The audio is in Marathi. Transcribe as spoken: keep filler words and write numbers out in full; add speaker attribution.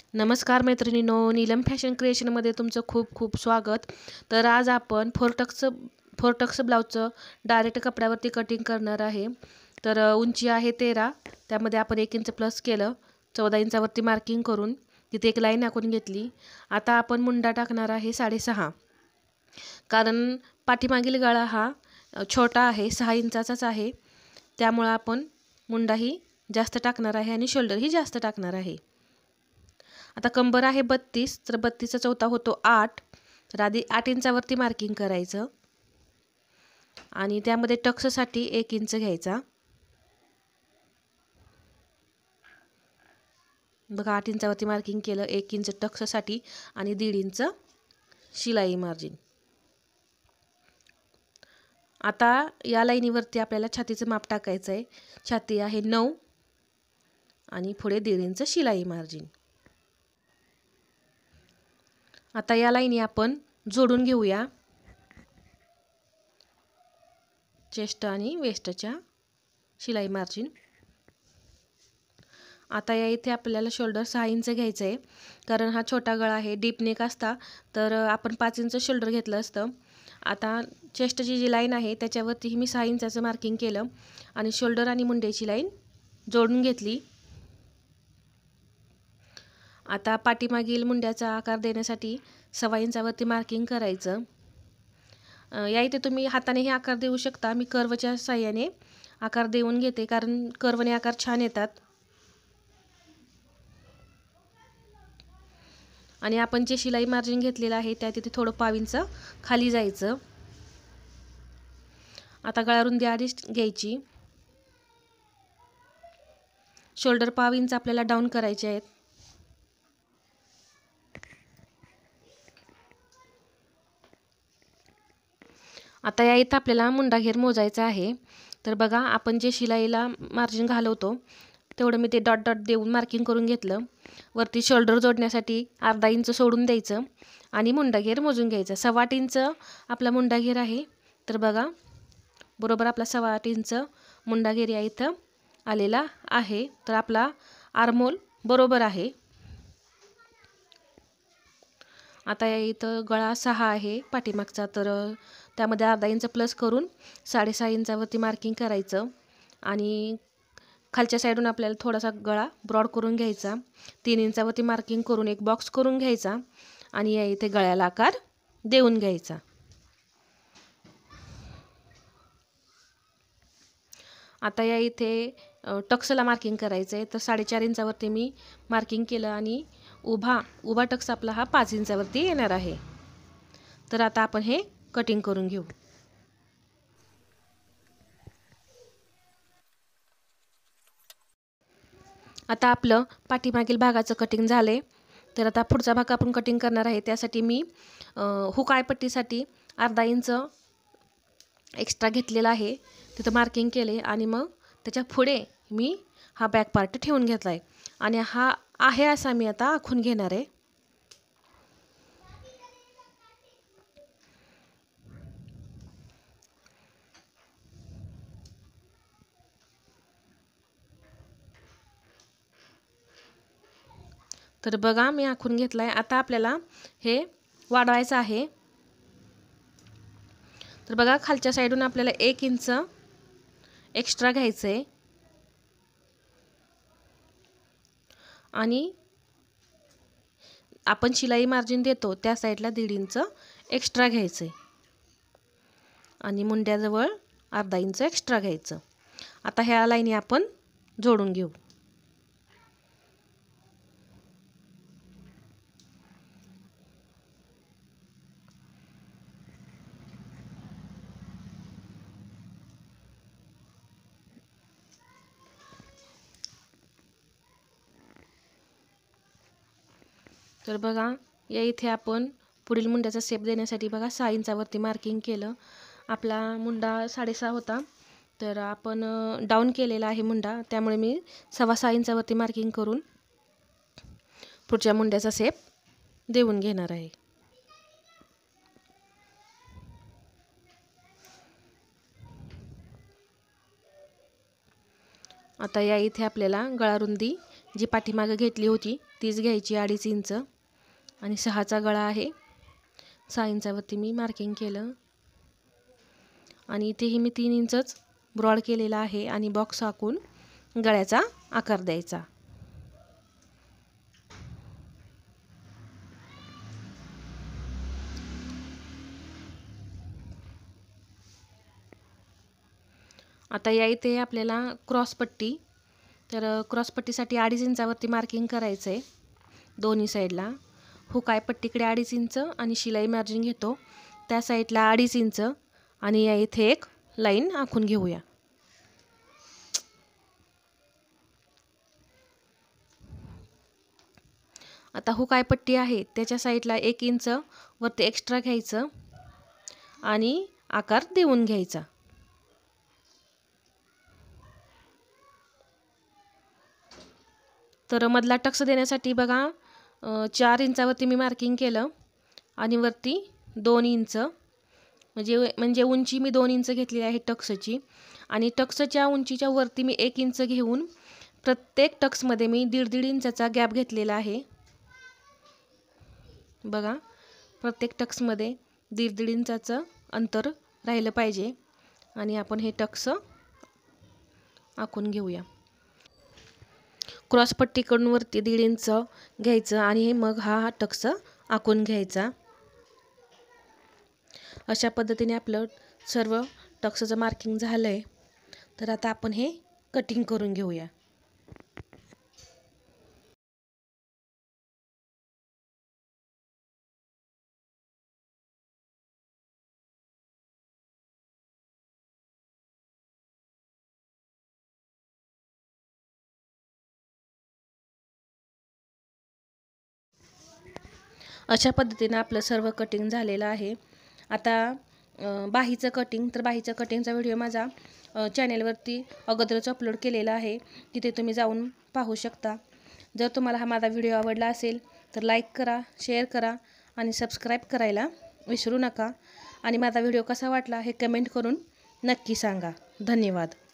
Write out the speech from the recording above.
Speaker 1: नमस्कार मैत्रिणींनो, नीलम फॅशन क्रिएशनमध्ये तुमचं खूप खूप स्वागत. तर आज आपण फोर टक्सचं फोर टक्स ब्लाऊजचं डायरेक्ट कपड्यावरती कटिंग करणार आहे. तर अ, उंची आहे तेरा, त्यामध्ये आपण एक इंच प्लस केलं, चौदा इंचावरती मार्किंग करून तिथे एक लाईन आखून घेतली. आता आपण मुंडा टाकणार आहे साडेसहा, कारण पाठीमागील गळा हा अ, छोटा आहे, सहा इंचाचाच आहे. त्यामुळं आपण मुंडाही जास्त टाकणार आहे आणि शोल्डरही जास्त टाकणार आहे. आता कंबर आहे बत्तीस, तर बत्तीसचा चौथा होतो आठ, तर आधी आठ इंचावरती मार्किंग करायचं आणि त्यामध्ये टक्ससाठी एक इंच घ्यायचा. बघा, आठ इंचावरती मार्किंग केलं, एक इंच टक्ससाठी आणि दीड इंच शिलाई मार्जिन. आता या लाईनीवरती आपल्याला छातीचं माप टाकायचं आहे. छाती आहे नऊ आणि पुढे दीड इंच शिलाई मार्जिन. आता या लाईनी आपण जोडून घेऊया चेस्ट आणि वेस्टच्या शिलाई मार्जिन. आता या इथे आपल्याला शोल्डर सहा इंच घ्यायचं आहे, कारण हा छोटा गळा आहे. डीप नेक असता तर आपण पाच इंच शोल्डर घेतलं असतं. आता चेस्टची जी लाईन आहे त्याच्यावरती मी सहा इंचाचं मार्किंग केलं आणि शोल्डर आणि मुंड्याची लाईन जोडून घेतली. आता पाठीमागील मुंड्याचा आकार देण्यासाठी सव्वा इंचावरती मार्किंग करायचं. या इथे तुम्ही हातानेही आकार देऊ शकता. मी कर्वच्या साह्याने आकार देऊन घेते, कारण कर्वने आकार छान येतात. आणि आपण जे शिलाई मार्जिन घेतलेलं आहे त्या तिथे थोडं पाव इंच खाली जायचं. आता गळा रुंदी अडीच घ्यायची. शोल्डर पाव इंच आपल्याला डाऊन करायचे आहेत. आता या इथं आपल्याला मुंडा घेर मोजायचा आहे. तर बघा, आपण जे शिलाईला मार्जिन घालवतो तेवढं मी ते डॉट डॉट देऊन मार्किंग करून घेतलं. वरती शोल्डर जोडण्यासाठी अर्धा इंच सोडून द्यायचं आणि मुंडा घेर मोजून घ्यायचा. सव्वा आठ इंच आपला मुंडा घेर आहे. तर बघा, बरोबर आपला सव्वा आठ इंच मुंडा घेर या इथं आलेला आहे. तर आपला आर्महोल बरोबर आहे. आता या इथं गळा सहा आहे पाठीमागचा, तर त्यामध्ये अर्धा इंच प्लस करून साडेसहा इंचावरती मार्किंग करायचं आणि खालच्या साईडून आपल्याला थोडासा गळा ब्रॉड करून घ्यायचा. तीन इंचावरती मार्किंग करून एक बॉक्स करून घ्यायचा आणि या इथे गळ्याला आकार देऊन घ्यायचा. आता या इथे टक्सला मार्किंग करायचं आहे. तर साडेचार इंचावरती मी मार्किंग केलं आणि उभा उभा टक्स आपला हा पाच इंचावरती येणार आहे. तर आता आपण हे कटिंग करून घेऊ. आता आपलं पाठीमागील भागाचं कटिंग झाले. तर आता पुढचा भाग आपण कटिंग करणार आहे. त्यासाठी मी हुक आयपट्टीसाठी अर्धा इंच एक्स्ट्रा घेतलेला आहे, तिथं मार्किंग केले आणि मग त्याच्या पुढे मी हा बॅक पार्ट ठेवून घेतला आहे आणि हा आहे असा मी आता आखून घेणार आहे. तर बघा, मी आखून घेतला आहे. आता आपल्याला हे वाढवायचं आहे. तर बघा, खालच्या साईडून आपल्याला एक इंच एक्स्ट्रा घ्यायचं आहे आणि आपण शिलाई मार्जिन देतो त्या साईडला दीड इंच एक्स्ट्रा घ्यायचं आहे आणि मुंड्याजवळ अर्धा इंच एक्स्ट्रा घ्यायचं. आता ह्या लाईनी आपण जोडून घेऊ. तर बघा, या इथे आपण पुढील मुंड्याचा शेप देण्यासाठी बघा सहा इंचावरती मार्किंग केलं. आपला मुंडा साडेसहा होता, तर आपण डाऊन केलेला आहे मुंडा, त्यामुळे मी सव्वा सहा इंचावरती मार्किंग करून पुढच्या मुंड्याचा शेप देऊन घेणार आहे. आता या इथे आपल्याला गळा रुंदी जी पाठीमागं घेतली होती तीच घ्यायची अडीच इंच आणि सहाचा गळा आहे. सहा इंचावरती मी मार्किंग केलं आणि इथेही मी तीन इंचच ब्रॉड केलेला आहे आणि बॉक्स आखून गळ्याचा आकार द्यायचा. आता या इथे आपल्याला क्रॉसपट्टी, तर क्रॉसपट्टीसाठी अडीच इंचावरती मार्किंग करायचं आहे दोन्ही साईडला. हुकाय पट्टीकडे अडीच इंच आणि शिलाई मार्जिन घेतो त्या साईडला अडीच इंच आणि या इथे एक लाईन आखून घेऊया. आता हुकाय पट्टी आहे त्याच्या साईडला एक इंच वरती एक्स्ट्रा घ्यायचं आणि आकार देऊन घ्यायचा. तर मधला टक्स देण्यासाठी बघा चार इंचावरती मी मार्किंग केलं आणि वरती दोन इंच म्हणजे म्हणजे उंची मी दोन इंच घेतलेली आहे टक्सची आणि टक्सच्या उंचीच्या वरती मी एक इंच घेऊन प्रत्येक टक्समध्ये मी दीड दीड इंचाचा गॅप घेतलेला आहे. बघा प्रत्येक टक्समध्ये दीड दीड इंचाचं अंतर राहिलं पाहिजे आणि आपण हे टक्स आखून घेऊया. क्रॉसपट्टीकडून वरती दीड इंच घ्यायचं आणि मग हा हा टक्स आखून घ्यायचा. अशा पद्धतीने आपलं सर्व टक्सचं मार्किंग झालं आहे. तर आता आपण हे कटिंग करून घेऊया. अशा पद्धतीने आपलं सर्व कटिंग झालेलं आहे. आता बाहीचं कटिंग, तर बाहीचं कटिंगचा व्हिडिओ माझा चॅनेलवरती अगोदरच अपलोड केलेला आहे, तिथे तुम्ही जाऊन पाहू शकता. जर तुम्हाला हा माझा व्हिडिओ आवडला असेल तर लाईक करा, शेअर करा आणि सबस्क्राईब करायला विसरू नका. आणि माझा व्हिडिओ कसा वाटला हे कमेंट करून नक्की सांगा. धन्यवाद.